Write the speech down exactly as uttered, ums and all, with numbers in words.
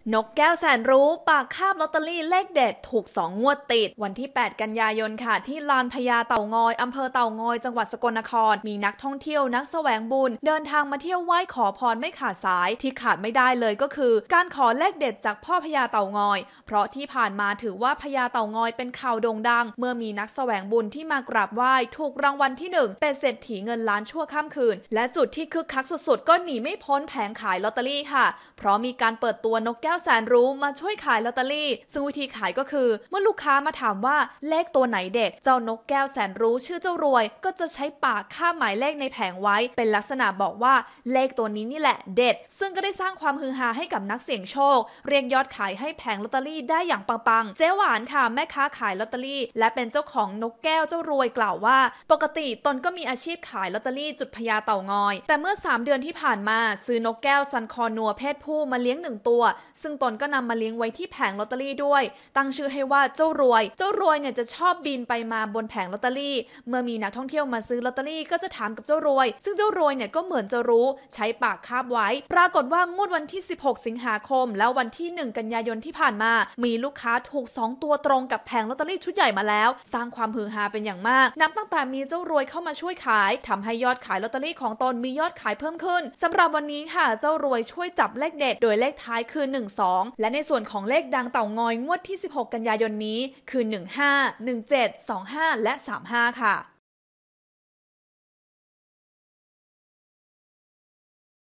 นกแก้วแสนรู้ปากคาบลอตเตอรี่เลขเด็ดถูกสองงวดติดวันที่แปดกันยายนค่ะที่ลานพญาเต่างอยอำเภอเต่างอยจังหวัดสกลนครมีนักท่องเที่ยวนักแสวงบุญเดินทางมาเที่ยวไหว้ขอพรไม่ขาดสายที่ขาดไม่ได้เลยก็คือการขอเลขเด็ดจากพ่อพญาเต่างอยเพราะที่ผ่านมาถือว่าพญาเต่างอยเป็นข่าวโด่งดังเมื่อมีนักแสวงบุญที่มากราบไหว้ถูกรางวัลที่หนึ่งเป็นเศรษฐีเงินล้านชั่วข้ามคืนและจุดที่คึกคักสุดๆก็หนีไม่พ้นแผงขายลอตเตอรี่ค่ะเพราะมีการเปิดตัวนกแก้วแสนรู้มาช่วยขายลอตเตอรี่ซึ่งวิธีขายก็คือเมื่อลูกค้ามาถามว่าเลขตัวไหนเด็ดเจ้านกแก้วแสนรู้ชื่อเจ้ารวยก็จะใช้ปากคาบหมายเลขในแผงไว้เป็นลักษณะบอกว่าเลขตัวนี้นี่แหละเด็ดซึ่งก็ได้สร้างความฮือฮาให้กับนักเสี่ยงโชคเรียกยอดขายให้แผงลอตเตอรี่ได้อย่างปังๆเจ๊หวานค่ะแม่ค้าขายลอตเตอรี่และเป็นเจ้าของนกแก้วเจ้ารวยกล่าวว่าปกติตนก็มีอาชีพขายลอตเตอรี่จุดพญาเต่างอยแต่เมื่อสามเดือนที่ผ่านมาซื้อนกแก้วซันคอนัวเพศผู้มาเลี้ยงหนึ่งตัวซึ่งตนก็นำมาเลี้ยงไว้ที่แผงลอตเตอรี่ด้วยตั้งชื่อให้ว่าเจ้ารวยเจ้ารวยเนี่ยจะชอบบินไปมาบนแผงลอตเตอรี่เมื่อมีนักท่องเที่ยวมาซื้อลอตเตอรี่ก็จะถามกับเจ้ารวยซึ่งเจ้ารวยเนี่ยก็เหมือนจะรู้ใช้ปากคาบไว้ปรากฏว่างวดวันที่สิบหกสิงหาคมแล้ววันที่หนึ่งกันยายนที่ผ่านมามีลูกค้าถูกสองตัวตรงกับแผงลอตเตอรี่ชุดใหญ่มาแล้วสร้างความฮือฮาเป็นอย่างมากนับตั้งแต่มีเจ้ารวยเข้ามาช่วยขายทำให้ยอดขายลอตเตอรี่ของตนมียอดขายเพิ่มขึ้นสำหรับวันนี้ค่ะเจ้ารวยช่วยจับเลขเด็ดโดยเลขท้ายคือหนึ่ง สองและในส่วนของเลขดังเต่างอยงวดที่สิบหกกันยายนนี้คือหนึ่ง ห้า หนึ่ง เจ็ด สอง ห้าและสาม ห้าค่ะ